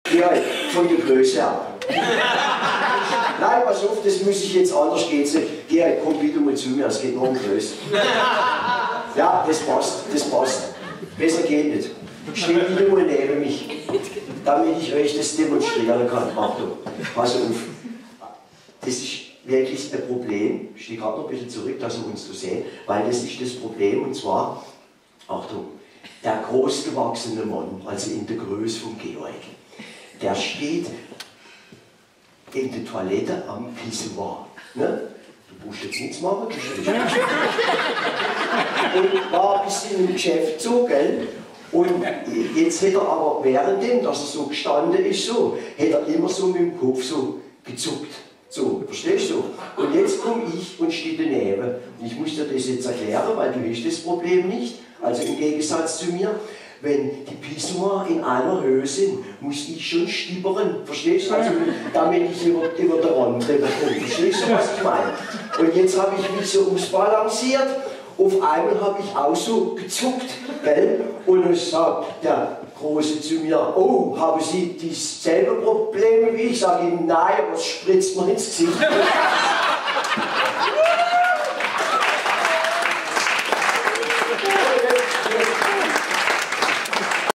Ja, von der Größe ab. Nein, pass auf, das muss ich jetzt anders gehen. Gerhard, komm bitte mal zu mir, es geht nur um Größe. Ja, das passt, das passt. Besser geht nicht. Steh wieder mal neben mich, damit ich euch das demonstrieren kann. Achtung, pass auf. Das ist wirklich ein Problem. Ich stehe gerade noch ein bisschen zurück, dass ihr uns so sehen, weil das ist das Problem, und zwar, Achtung, der großgewachsene Mann, also in der Größe von Georg, der steht in der Toilette am Pissoir. Ne? Du musst jetzt nichts machen, du stehst. Und war ein bisschen im Geschäft so, gell? Und jetzt hätte er aber währenddem, dass er so gestanden ist, so, hätte er immer so mit dem Kopf so gezuckt. So, verstehst du? Und jetzt komme ich und stehe daneben. Und ich muss dir das jetzt erklären, weil du hast das Problem nicht. Also im Gegensatz zu mir, wenn die Pissoir in einer Höhe sind, muss ich schon stibbern. Verstehst du? Also, damit ich über den Rand drüber komme. Verstehst du, was ich meine? Und jetzt habe ich mich so ausbalanciert. Auf einmal habe ich auch so gezuckt, gell? Und dann sagt der Große zu mir, oh, haben Sie dieselbe Probleme wie ich? Sage ihm, nein, was spritzt man ins Gesicht?